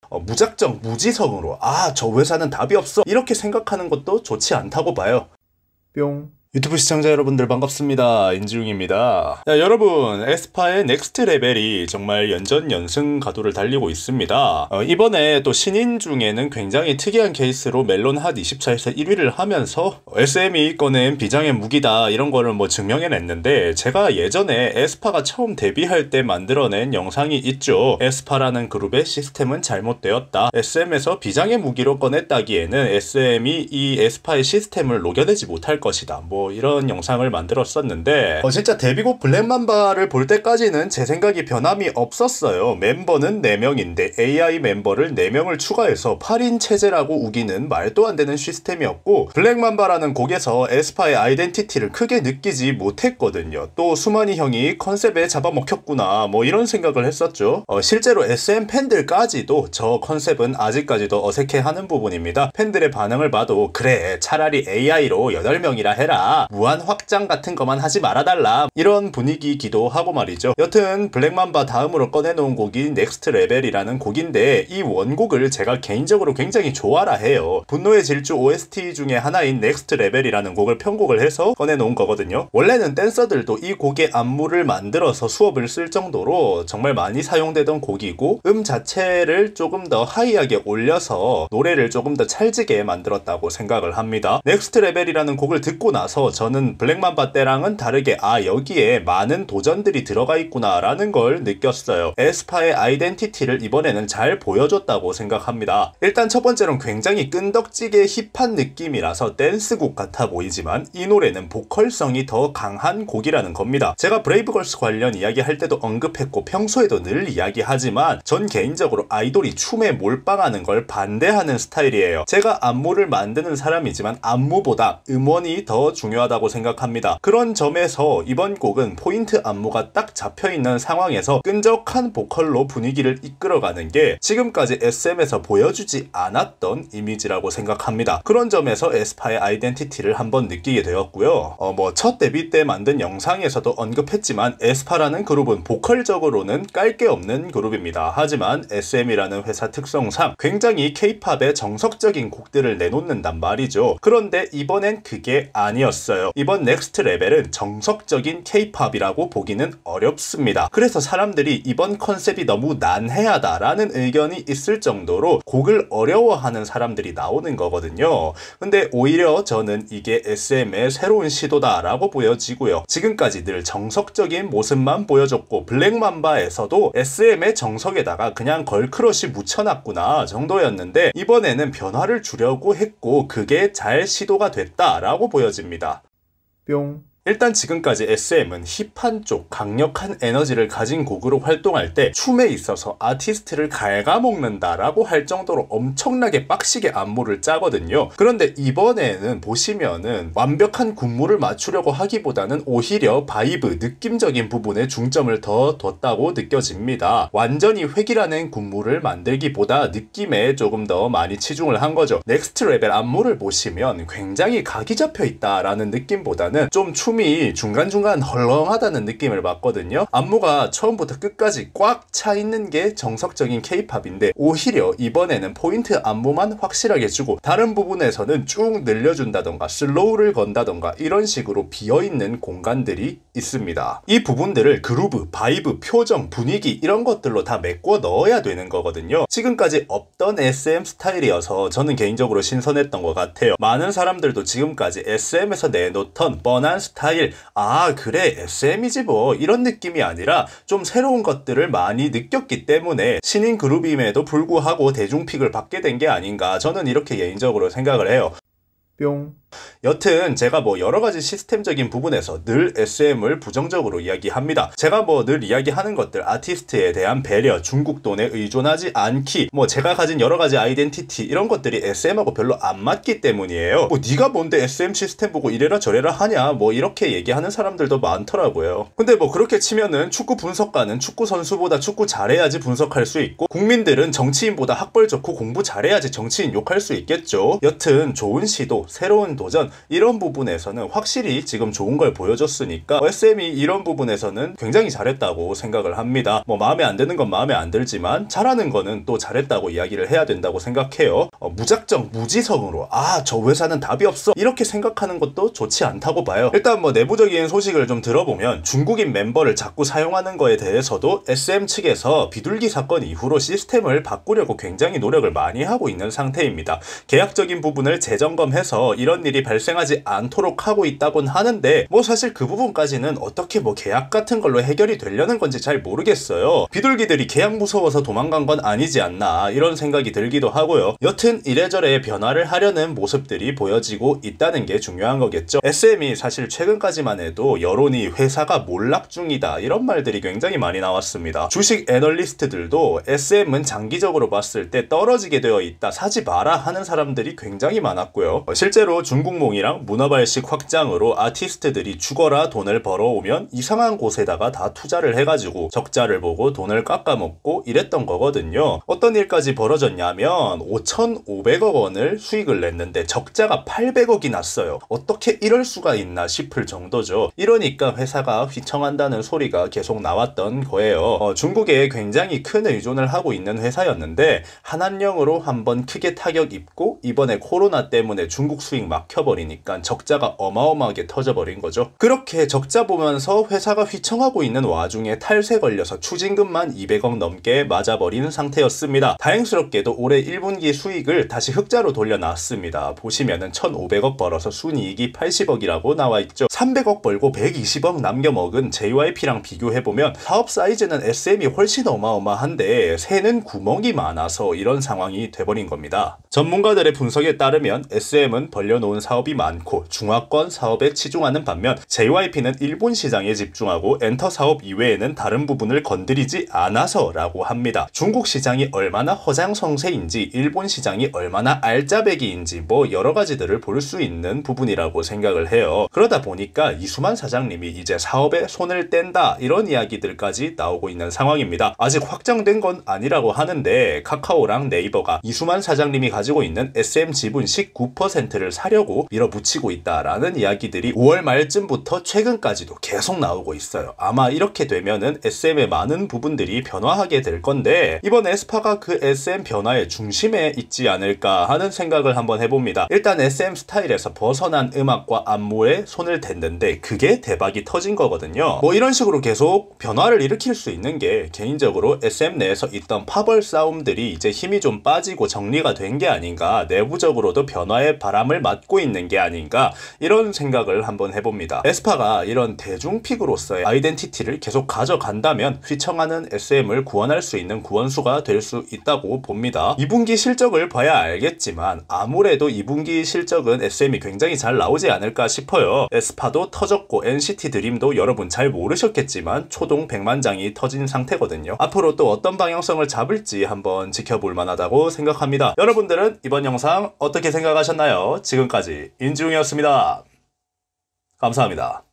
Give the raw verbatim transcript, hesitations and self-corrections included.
어, 무작정 무지성으로 아, 저 회사는 답이 없어 이렇게 생각하는 것도 좋지 않다고 봐요. 뿅. 유튜브 시청자 여러분들 반갑습니다. 인지웅입니다. 자, 여러분, 에스파의 넥스트 레벨이 정말 연전연승 가도를 달리고 있습니다. 어, 이번에 또 신인 중에는 굉장히 특이한 케이스로 멜론 핫 이십 차에서 일 위를 하면서 에스엠이 꺼낸 비장의 무기다 이런 거를 뭐 증명해냈는데, 제가 예전에 에스파가 처음 데뷔할 때 만들어낸 영상이 있죠. 에스파라는 그룹의 시스템은 잘못되었다. 에스엠에서 비장의 무기로 꺼냈다기에는 에스엠이 이 에스파의 시스템을 녹여내지 못할 것이다. 뭐 이런 영상을 만들었었는데 어, 진짜 데뷔곡 블랙맘바를 볼 때까지는 제 생각이 변함이 없었어요. 멤버는 네 명인데 에이아이 멤버를 네 명을 추가해서 팔 인 체제라고 우기는 말도 안 되는 시스템이었고, 블랙맘바라는 곡에서 에스파의 아이덴티티를 크게 느끼지 못했거든요. 또 수만이 형이 컨셉에 잡아먹혔구나 뭐 이런 생각을 했었죠. 어, 실제로 에스엠 팬들까지도 저 컨셉은 아직까지도 어색해하는 부분입니다. 팬들의 반응을 봐도 그래 차라리 에이아이로 여덟 명이라 해라, 무한 확장 같은 거만 하지 말아달라 이런 분위기이기도 하고 말이죠. 여튼 블랙맘바 다음으로 꺼내놓은 곡이 넥스트 레벨이라는 곡인데, 이 원곡을 제가 개인적으로 굉장히 좋아라 해요. 분노의 질주 오에스티 중에 하나인 넥스트 레벨이라는 곡을 편곡을 해서 꺼내놓은 거거든요. 원래는 댄서들도 이 곡의 안무를 만들어서 수업을 쓸 정도로 정말 많이 사용되던 곡이고, 음 자체를 조금 더 하이하게 올려서 노래를 조금 더 찰지게 만들었다고 생각을 합니다. 넥스트 레벨이라는 곡을 듣고 나서 저는 블랙맘바 때랑은 다르게 아, 여기에 많은 도전들이 들어가 있구나 라는 걸 느꼈어요. 에스파의 아이덴티티를 이번에는 잘 보여줬다고 생각합니다. 일단 첫 번째로는 굉장히 끈덕지게 힙한 느낌이라서 댄스곡 같아 보이지만 이 노래는 보컬성이 더 강한 곡이라는 겁니다. 제가 브레이브걸스 관련 이야기할 때도 언급했고 평소에도 늘 이야기하지만 전 개인적으로 아이돌이 춤에 몰빵하는 걸 반대하는 스타일이에요. 제가 안무를 만드는 사람이지만 안무보다 음원이 더 중요하다고 생각합니다. 그런 점에서 이번 곡은 포인트 안무가 딱 잡혀있는 상황에서 끈적한 보컬로 분위기를 이끌어가는 게 지금까지 에스엠에서 보여주지 않았던 이미지라고 생각합니다. 그런 점에서 에스파의 아이덴티티를 한번 느끼게 되었고요. 어, 뭐 첫 데뷔 때 만든 영상에서도 언급했지만 에스파라는 그룹은 보컬적으로는 깔 게 없는 그룹입니다. 하지만 에스엠이라는 회사 특성상 굉장히 케이팝의 정석적인 곡들을 내놓는단 말이죠. 그런데 이번엔 그게 아니었어요. 이번 넥스트 레벨은 정석적인 케이팝이라고 보기는 어렵습니다. 그래서 사람들이 이번 컨셉이 너무 난해하다 라는 의견이 있을 정도로 곡을 어려워하는 사람들이 나오는 거거든요. 근데 오히려 저는 이게 에스엠의 새로운 시도다 라고 보여지고요. 지금까지 늘 정석적인 모습만 보여줬고 블랙맘바에서도 에스엠의 정석에다가 그냥 걸크러쉬 묻혀놨구나 정도였는데, 이번에는 변화를 주려고 했고 그게 잘 시도가 됐다 라고 보여집니다. 뿅. 일단 지금까지 에스엠은 힙한 쪽 강력한 에너지를 가진 곡으로 활동할 때 춤에 있어서 아티스트를 갉아먹는다 라고 할 정도로 엄청나게 빡시게 안무를 짜거든요. 그런데 이번에는 보시면은 완벽한 군무를 맞추려고 하기보다는 오히려 바이브, 느낌적인 부분에 중점을 더 뒀다고 느껴집니다. 완전히 획일화된 군무를 만들기보다 느낌에 조금 더 많이 치중을 한 거죠. 넥스트 레벨 안무를 보시면 굉장히 각이 잡혀 있다라는 느낌보다는 좀 춤 이 중간중간 헐렁하다는 느낌을 받거든요. 안무가 처음부터 끝까지 꽉 차 있는 게 정석적인 케이팝인데, 오히려 이번에는 포인트 안무만 확실하게 주고 다른 부분에서는 쭉 늘려준다던가 슬로우를 건다던가 이런 식으로 비어있는 공간들이 있습니다. 이 부분들을 그루브, 바이브, 표정, 분위기 이런 것들로 다 메꿔 넣어야 되는 거거든요. 지금까지 없던 에스엠 스타일이어서 저는 개인적으로 신선했던 것 같아요. 많은 사람들도 지금까지 에스엠에서 내놓던 뻔한 스타일, 아 그래 에스엠이지 뭐 이런 느낌이 아니라 좀 새로운 것들을 많이 느꼈기 때문에 신인 그룹임에도 불구하고 대중픽을 받게 된 게 아닌가, 저는 이렇게 개인적으로 생각을 해요. 뿅. 여튼 제가 뭐 여러가지 시스템적인 부분에서 늘 에스엠을 부정적으로 이야기합니다. 제가 뭐 늘 이야기하는 것들, 아티스트에 대한 배려, 중국 돈에 의존하지 않기, 뭐 제가 가진 여러가지 아이덴티티 이런 것들이 에스엠하고 별로 안 맞기 때문이에요. 뭐 네가 뭔데 에스엠 시스템 보고 이래라 저래라 하냐 뭐 이렇게 얘기하는 사람들도 많더라고요. 근데 뭐 그렇게 치면은 축구 분석가는 축구 선수보다 축구 잘해야지 분석할 수 있고, 국민들은 정치인보다 학벌 좋고 공부 잘해야지 정치인 욕할 수 있겠죠. 여튼 좋은 시도, 새로운 도 도전 이런 부분에서는 확실히 지금 좋은 걸 보여줬으니까 에스엠이 이런 부분에서는 굉장히 잘했다고 생각을 합니다. 뭐 마음에 안 드는 건 마음에 안 들지만 잘하는 거는 또 잘했다고 이야기를 해야 된다고 생각해요. 어, 무작정 무지성으로 아 저 회사는 답이 없어 이렇게 생각하는 것도 좋지 않다고 봐요. 일단 뭐 내부적인 소식을 좀 들어보면 중국인 멤버를 자꾸 사용하는 거에 대해서도 에스엠 측에서 비둘기 사건 이후로 시스템을 바꾸려고 굉장히 노력을 많이 하고 있는 상태입니다. 계약적인 부분을 재점검해서 이런 일이 발생하지 않도록 하고 있다곤 하는데 뭐 사실 그 부분까지는 어떻게 뭐 계약 같은 걸로 해결이 되려는 건지 잘 모르겠어요. 비둘기들이 계약 무서워서 도망간 건 아니지 않나 이런 생각이 들기도 하고요. 여튼 이래저래 변화를 하려는 모습들이 보여지고 있다는 게 중요한 거겠죠. 에스엠이 사실 최근까지만 해도 여론이 회사가 몰락 중이다 이런 말들이 굉장히 많이 나왔습니다. 주식 애널리스트들도 에스엠은 장기적으로 봤을 때 떨어지게 되어 있다 사지 마라 하는 사람들이 굉장히 많았고요. 실제로 중국몽이랑 문어발식 확장으로 아티스트들이 죽어라 돈을 벌어오면 이상한 곳에다가 다 투자를 해가지고 적자를 보고 돈을 깎아먹고 이랬던 거거든요. 어떤 일까지 벌어졌냐면 오천오백억 원을 수익을 냈는데 적자가 팔백억이 났어요. 어떻게 이럴 수가 있나 싶을 정도죠. 이러니까 회사가 휘청한다는 소리가 계속 나왔던 거예요. 어, 중국에 굉장히 큰 의존을 하고 있는 회사였는데 한한령으로 한번 크게 타격 입고 이번에 코로나 때문에 중국 수익 막혀버리니까 적자가 어마어마하게 터져버린 거죠. 그렇게 적자 보면서 회사가 휘청하고 있는 와중에 탈세 걸려서 추징금만 이백억 넘게 맞아버리는 상태였습니다. 다행스럽게도 올해 일 분기 수익을 다시 흑자로 돌려놨습니다. 보시면은 천오백억 벌어서 순이익이 팔십억이라고 나와있죠. 삼백억 벌고 백이십억 남겨먹은 제이와이피랑 비교해보면 사업 사이즈는 에스엠이 훨씬 어마어마한데 새는 구멍이 많아서 이런 상황이 돼버린 겁니다. 전문가들의 분석에 따르면 에스엠은 벌려놓은 사업이 많고 중화권 사업에 치중하는 반면 제이와이피는 일본 시장에 집중하고 엔터 사업 이외에는 다른 부분을 건드리지 않아서 라고 합니다. 중국 시장이 얼마나 허장성세인지 일본 시장이 얼마나 알짜배기인지 뭐 여러가지들을 볼 수 있는 부분이라고 생각을 해요. 그러다 보니까 이수만 사장님이 이제 사업에 손을 뗀다 이런 이야기들까지 나오고 있는 상황입니다. 아직 확정된 건 아니라고 하는데 카카오랑 네이버가 이수만 사장님이 가지고 있는 에스엠 지분 십구 퍼센트를 사려고 밀어붙이고 있다라는 이야기들이 오월 말쯤부터 최근까지도 계속 나오고 있어요. 아마 이렇게 되면은 에스엠의 많은 부분들이 변화하게 될 건데 이번 에스파가 그 에스엠 변화의 중심에 있지 않을까 하는 생각을 한번 해봅니다. 일단 에스엠 스타일에서 벗어난 음악과 안무에 손을 댔는데 그게 대박이 터진 거거든요. 뭐 이런 식으로 계속 변화를 일으킬 수 있는 게 개인적으로 에스엠 내에서 있던 파벌 싸움들이 이제 힘이 좀 빠지고 정리가 된 게 아닌가, 내부적으로도 변화의 바람을 맞고 있는 게 아닌가 이런 생각을 한번 해봅니다. 에스파가 이런 대중픽으로서의 아이덴티티를 계속 가져간다면 휘청하는 에스엠을 구원할 수 있는 구원수가 될 수 있다고 봅니다. 이 분기 실적을 봐야 알겠지만 아무래도 이 분기 실적은 에스엠이 굉장히 잘 나오지 않을까 싶어요. 에스파도 터졌고 엔시티 드림도 여러분 잘 모르셨겠지만 초동 백만장이 터진 상태거든요. 앞으로 또 어떤 방향성을 잡을지 한번 지켜볼 만하다고 생각합니다. 여러분들은 이번 영상 어떻게 생각하셨나요? 지금까지 인지웅이었습니다. 감사합니다.